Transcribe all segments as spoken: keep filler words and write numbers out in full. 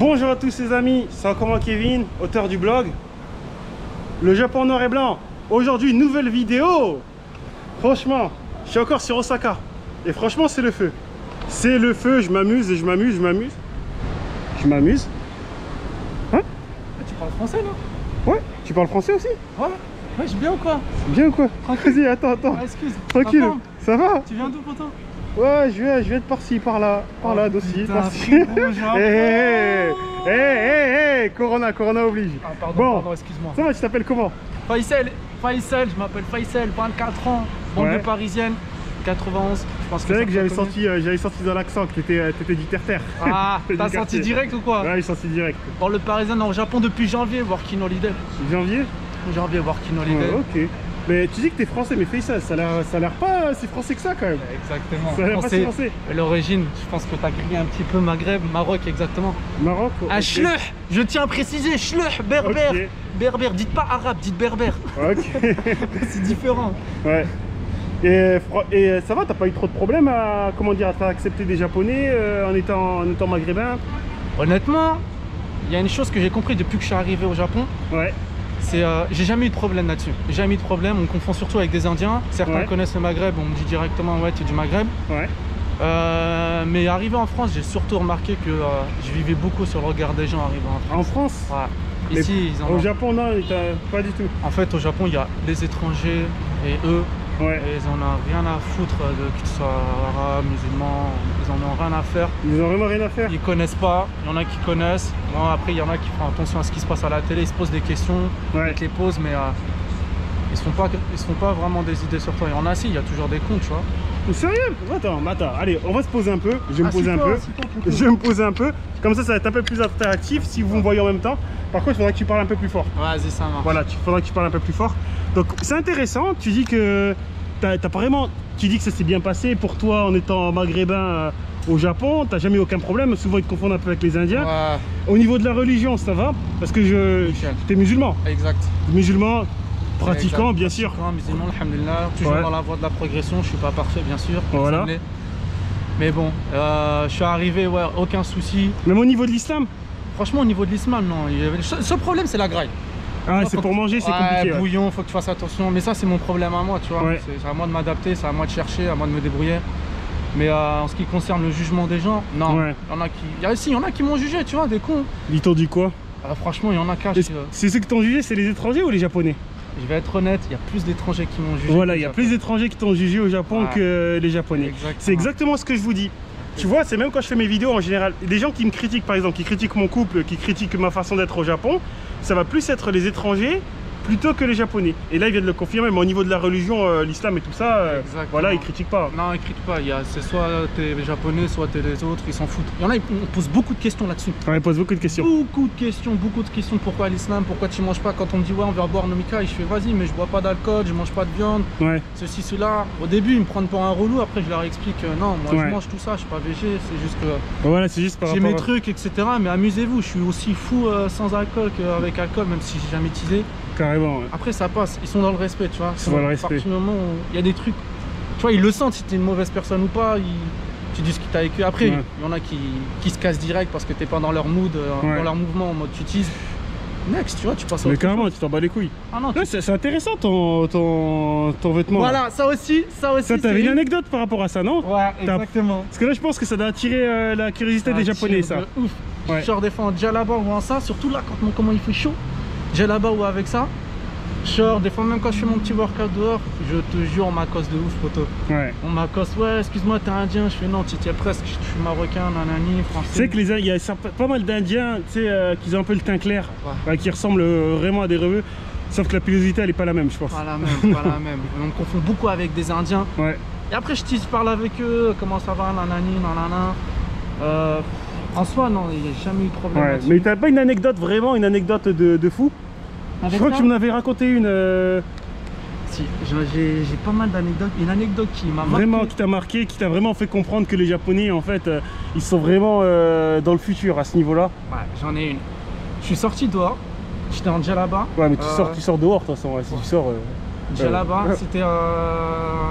Bonjour à tous les amis, c'est encore moi Kevin, auteur du blog Le Japon noir et blanc. Aujourd'hui, nouvelle vidéo. Franchement, je suis encore sur Osaka. Et franchement, c'est le feu. C'est le feu, je m'amuse et je m'amuse, je m'amuse. Je m'amuse. Hein? Tu parles français là? Ouais, tu parles français aussi? Ouais, ouais, je bien ou quoi? Bien ou quoi? Vas-y, attends, attends. Ah, excuse. Tranquille, ça va? Tu viens d'où pourtant? Ouais, je viens, je viens de par-ci, par-là, par-là, oh, d'aussi, putain, par-ci. frérot, Hé, hé, hé, hé, hé, Corona, Corona oblige. Ah, pardon, bon, pardon, excuse-moi. Ça va, tu t'appelles comment? Faisal, Faisal, je m'appelle Faisal, vingt-quatre ans, banlieue ouais. parisienne, quatre-vingt-onze. Je pense que c'est vrai que j'avais senti, senti, euh, j'avais senti dans l'accent que t'étais euh, du terre-terre. Ah, t'as senti direct ou quoi? Ouais, j'ai senti direct. Banlieue parisienne, au Japon depuis janvier, working holiday. Janvier? Janvier, working holiday. Ouais, ok. Mais tu dis que t'es français, mais fais ça, ça a l'air pas si français que ça quand même. Exactement. Ça a l'air pas si français. L'origine, je pense que t'as grillé un petit peu Maghreb, Maroc exactement. Maroc. Un okay. Schleuh, je tiens à préciser, Schleuh, berbère. Okay. Berbère, dites pas arabe, dites berbère. Ok. C'est différent. Ouais. Et, et ça va, t'as pas eu trop de problèmes à, comment dire, à accepter des Japonais euh, en, étant, en étant maghrébin? Honnêtement, il y a une chose que j'ai compris depuis que je suis arrivé au Japon. Ouais. C'est, euh, j'ai jamais eu de problème là-dessus. J'ai jamais eu de problème. On confond surtout avec des Indiens. Certains ouais. connaissent le Maghreb. On me dit directement ouais, tu es du Maghreb. Ouais. Euh, mais arrivé en France, j'ai surtout remarqué que euh, je vivais beaucoup sur le regard des gens arrivant en France. En France? Ouais. Ici, ils en au ont... Japon, non, pas du tout. En fait, au Japon, il y a les étrangers et eux. Ouais. Et ils en ont rien à foutre de qu'ils soient arabes, musulmans, ils en ont rien à faire. Ils ont vraiment rien à faire. Ils connaissent pas, il y en a qui connaissent. Bon, après, il y en a qui font attention à ce qui se passe à la télé, ils se posent des questions, ouais. ils te les posent, mais euh, ils se font pas, ils se font pas vraiment des idées sur toi. Il y en a si, il y a toujours des cons, tu vois. Sérieux? Attends, attends, allez, on va se poser un peu. Je vais me ah, poser un peu. Je vais me poser un peu. Comme ça, ça va être un peu plus interactif si vous me voyez en même temps. Par contre, il faudra que tu parles un peu plus fort. Vas-y, ça marche. Voilà, il faudra que tu parles un peu plus fort. Donc, c'est intéressant. Tu dis que t'as pas vraiment. Tu dis que ça s'est bien passé pour toi en étant maghrébin euh, au Japon. T'as jamais eu aucun problème. Souvent, ils te confondent un peu avec les Indiens. Ouais. Au niveau de la religion, ça va? Parce que je. T'es musulman. Exact. Musulman. Pratiquant, exact. Bien sûr. Pratiquant, musulman, alhamdoulilah. Toujours ouais. dans la voie de la progression. Je suis pas parfait, bien sûr. Voilà. Mais bon, euh, je suis arrivé, ouais, aucun souci. Même au niveau de l'islam? Franchement, au niveau de l'islam, non. Il y avait... Le seul problème, c'est la graille. Ah, c'est pour manger, c'est ouais, compliqué. Ouais. Bouillon, faut que tu fasses attention. Mais ça, c'est mon problème à moi, tu vois. Ouais. C'est à moi de m'adapter, c'est à moi de chercher, à moi de me débrouiller. Mais euh, en ce qui concerne le jugement des gens, non. Ouais. Il y en a qui, il y a, si, il y en a qui m'ont jugé, tu vois, des cons. Ils t'ont dit quoi? euh, Franchement, il y en a qu'à. C'est ceux qui t'ont jugé, c'est les étrangers ou les Japonais? Je vais être honnête, il y a plus d'étrangers qui m'ont jugé. Voilà, il y a plus d'étrangers qui t'ont jugé au Japon ouais. que les Japonais. C'est exactement ce que je vous dis. Tu vois, c'est même quand je fais mes vidéos en général, des gens qui me critiquent par exemple, qui critiquent mon couple, qui critiquent ma façon d'être au Japon, ça va plus être les étrangers plutôt que les Japonais. Et là, ils viennent de le confirmer, mais au niveau de la religion, euh, l'islam et tout ça, euh, voilà, ils critiquent pas. Non, ils critiquent pas. C'est soit t'es les Japonais, soit t'es les autres, ils s'en foutent. Il y en a, ils posent beaucoup de questions là-dessus. Ouais, ils posent beaucoup de questions. Beaucoup de questions, beaucoup de questions. Pourquoi l'islam? Pourquoi tu manges pas? Quand on me dit, ouais, on va boire nomika, je fais, vas-y, mais je bois pas d'alcool, je mange pas de viande, ouais. ceci, cela. Au début, ils me prennent pour un relou, après, je leur explique, euh, non, moi, ouais. je mange tout ça, je suis pas végé, c'est juste que. Voilà, c'est juste par rapport. J'ai mes à... trucs, et cetera. Mais amusez-vous, je suis aussi fou euh, sans alcool qu'avec alcool, même si j'ai jamais utilisé. Carrément, ouais. Après ça passe, ils sont dans le respect, tu vois. Ils sont dans le respect. À partir du moment où il y a des trucs, tu vois, ils le sentent si t'es une mauvaise personne ou pas, ils... tu dis ce qui t'a vécu. Après, il ouais. y en a qui, qui se cassent direct parce que t'es pas dans leur mood, ouais. dans leur mouvement, en mode tu utilises. Next, tu vois, tu passes à mais carrément, chose. Tu t'en bats les couilles. Ah non, tu... c'est intéressant ton, ton, ton vêtement. Voilà, là. ça aussi, ça aussi. Ça, t'avais une anecdote par rapport à ça, non? Ouais, exactement. Parce que là, je pense que ça doit attirer euh, la curiosité ça des Japonais, ça. De ouf. Ouais. Je sors des fois en djellaba ou en ça, surtout là, quand comment il fait chaud. Djellaba ou avec ça. Genre, des fois même quand je fais mon petit workout dehors, je te jure on m'accoste de ouf, poteau. Ouais. On m'accoste, ouais, excuse-moi, t'es indien. Je fais non, tu es presque, je suis marocain, nanani, français. Tu sais que les il y a pas mal d'indiens, tu sais, euh, qui ont un peu le teint clair, ouais. Ouais, qui ressemblent euh, vraiment à des rebeux. Sauf que la pilosité elle est pas la même, je pense. Pas la même, pas la même. On me confond beaucoup avec des indiens. Ouais. Et après je tease, parle avec eux, comment ça va, nanani, nanana. Euh, en soi, non, il n'y a jamais eu de problème. Ouais. Mais t'as pas une anecdote, vraiment une anecdote de, de fou? Avec je crois ça? Que tu m'en avais raconté une. Euh... Si, j'ai pas mal d'anecdotes. Une anecdote qui m'a marqué. Vraiment, qui t'a marqué, qui t'a vraiment fait comprendre que les Japonais, en fait, euh, ils sont vraiment euh, dans le futur à ce niveau-là. Ouais, j'en ai une. Je suis sorti dehors, j'étais en djellaba. Ouais, mais tu, euh... sors, tu sors dehors, de toute façon, ouais, si ouais. tu sors. Euh... Djellaba, euh... c'était euh, le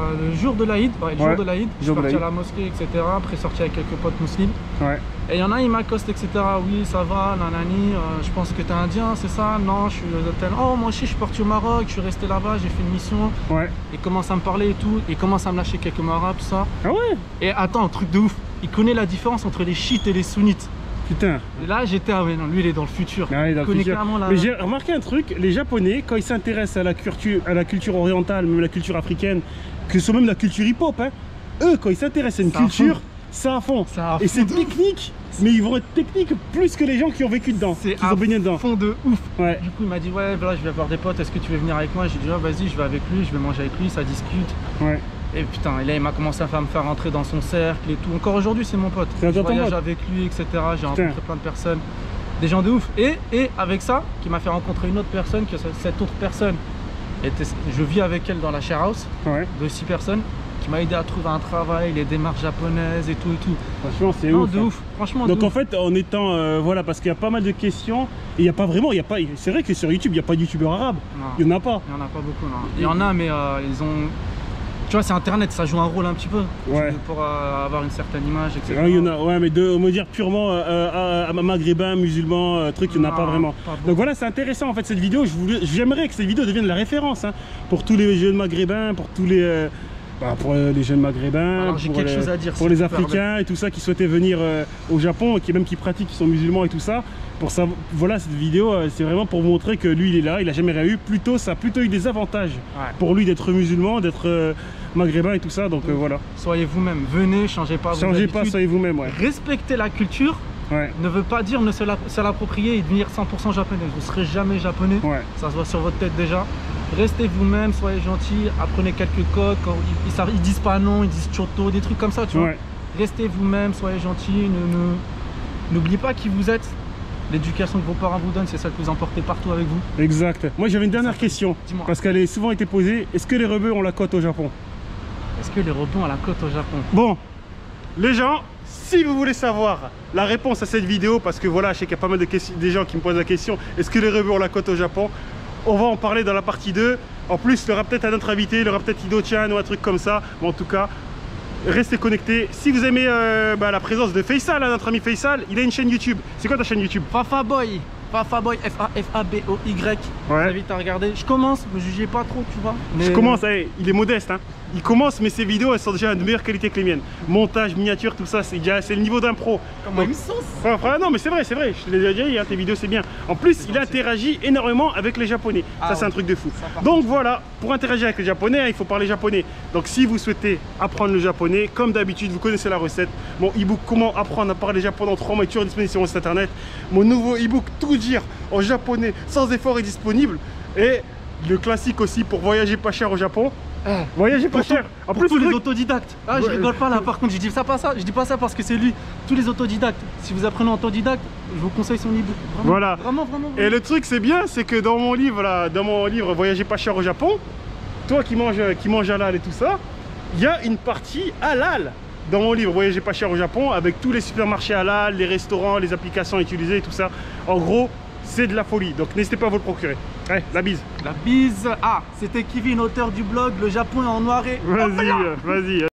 jour de l'Aïd, ouais, le ouais. jour de l'Aïd, je suis parti à la mosquée, et cetera. Après sorti avec quelques potes musulmans. Ouais. Et il y en a, ils m'accostent, et cetera. Oui, ça va, nanani, euh, je pense que t'es indien, c'est ça? Non, je suis tel. Oh, moi aussi, je suis parti au Maroc, je suis resté là-bas, j'ai fait une mission. Ouais. Il commence à me parler et tout, il commence à me lâcher quelques mots arabes, tout ça. Ah ouais? Et attends, truc de ouf, il connaît la différence entre les chiites et les sunnites. Putain. Et là, j'étais, ah ouais, non, lui, il est dans le futur. Ah, il est dans il connaît le futur. clairement la... Mais j'ai remarqué un truc, les Japonais, quand ils s'intéressent à la culture, à la culture orientale, même la culture africaine, que ce soit même la culture hip-hop, hein, eux, quand ils s'intéressent à une culture, c'est à fond. À et c'est technique, mais ils vont être techniques plus que les gens qui ont vécu dedans, qui ont baigné dedans. Fond de ouf. Ouais. Du coup, il m'a dit, ouais, voilà, je vais avoir des potes, est-ce que tu veux venir avec moi? J'ai dit, ah, vas-y, je vais avec lui, je vais manger avec lui, ça discute. Ouais. Et putain, et là, il m'a commencé à me faire rentrer dans son cercle et tout. Encore aujourd'hui, c'est mon pote. Je voyage avec lui, et cetera. J'ai rencontré plein de personnes, des gens de ouf. Et, et avec ça, qui m'a fait rencontrer une autre personne, que cette autre personne, était, je vis avec elle dans la share house, ouais. de six personnes, qui m'a aidé à trouver un travail, les démarches japonaises et tout et tout. Franchement, c'est ouf. de ouf. Franchement, donc de en ouf. fait, en étant, euh, voilà, parce qu'il y a pas mal de questions, et il n'y a pas vraiment, il y a pas, c'est vrai que sur YouTube, il n'y a pas de youtubeurs arabes. Non. Il n'y en a pas. Il n'y en a pas beaucoup, non. Il y en a, mais euh, ils ont... Tu vois, c'est internet, ça joue un rôle un petit peu ouais. pour euh, avoir une certaine image, et cetera. Ouais, il y en a, ouais, mais de me dire purement euh, à, à maghrébin, musulman, euh, truc, il n'y en a pas vraiment. Pas donc voilà, c'est intéressant en fait cette vidéo. J'aimerais que cette vidéo devienne la référence hein, pour tous les jeunes maghrébins, pour tous les. Euh, Bah pour les jeunes maghrébins, Alors, pour, quelque les, chose à dire, pour les Africains et tout ça qui souhaitaient venir euh, au Japon, et qui même qui pratiquent, qui sont musulmans et tout ça. Pour ça, voilà, cette vidéo, euh, c'est vraiment pour vous montrer que lui, il est là, il a jamais rien eu. Plutôt, ça a plutôt eu des avantages ouais. pour lui d'être musulman, d'être euh, maghrébin et tout ça. Donc, donc euh, voilà. Soyez vous-même, venez, changez pas. Changez vos pas, soyez vous-même. Ouais. Respectez la culture. Ouais. Ne veut pas dire ne se l'approprier et devenir cent pour cent japonais. Vous ne serez jamais japonais. Ouais. Ça se voit sur votre tête déjà. Restez vous-même, soyez gentils, apprenez quelques codes. Quand ils, ils, ils disent pas non, ils disent choto, des trucs comme ça, tu vois. Ouais. Restez vous-même, soyez gentils. N'oubliez pas qui vous êtes. L'éducation que vos parents vous donnent, c'est celle que vous emportez partout avec vous. Exact. Moi, j'avais une dernière question. Parce qu'elle a souvent été posée. Est-ce que les rebeux ont la cote au Japon? Est-ce que les rebeux ont la cote au Japon? Bon, les gens. Si vous voulez savoir la réponse à cette vidéo, parce que voilà, je sais qu'il y a pas mal de questions, des gens qui me posent la question, est-ce que les rebeux ont la cote au Japon? On va en parler dans la partie deux. En plus, il y aura peut-être un autre invité, il y aura peut-être Ido-chan ou un truc comme ça. Mais en tout cas, restez connectés. Si vous aimez euh, bah, la présence de Faisal, hein, notre ami Faisal, il a une chaîne YouTube. C'est quoi ta chaîne YouTube? Fafaboy. Fafaboy, F A F A B O Y. Ouais. Je vous invite à regarder. Je commence, me jugez pas trop, tu vois. Mais... Je commence, hey, il est modeste, hein. Il commence, mais ses vidéos, elles sont déjà de meilleure qualité que les miennes. Montage, miniature, tout ça, c'est déjà c'est le niveau d'un pro. Comment il me sauce? Enfin, non, mais c'est vrai, c'est vrai. Je l'ai déjà dit, hein, tes vidéos, c'est bien. En plus, il interagit énormément avec les Japonais. Ah, ça, ouais. c'est un truc de fou. Donc voilà, pour interagir avec les Japonais, hein, il faut parler japonais. Donc si vous souhaitez apprendre le japonais, comme d'habitude, vous connaissez la recette. Mon e-book Comment apprendre à parler japonais en trois mois est toujours disponible sur mon site internet. Mon nouveau e-book Tout dire en japonais sans effort est disponible. Et le classique aussi pour voyager pas cher au Japon. Ah, voyager pas cher. En plus, tous les autodidactes. Ah, ouais. Je rigole pas là. Par contre, je dis ça pas ça. Je dis pas ça parce que c'est lui. Tous les autodidactes. Si vous apprenez en autodidacte, je vous conseille son e-book. Voilà. Vraiment, vraiment, vraiment. Et le truc, c'est bien, c'est que dans mon livre, là, dans mon livre, voyager pas cher au Japon, toi qui manges, qui manges halal et tout ça, il y a une partie halal dans mon livre, voyager pas cher au Japon, avec tous les supermarchés halal, les restaurants, les applications utilisées et tout ça. En gros, c'est de la folie, donc n'hésitez pas à vous le procurer. Allez, la bise. La bise. Ah, c'était Kevin, auteur du blog Le Japon est en noiré. Vas-y, vas-y.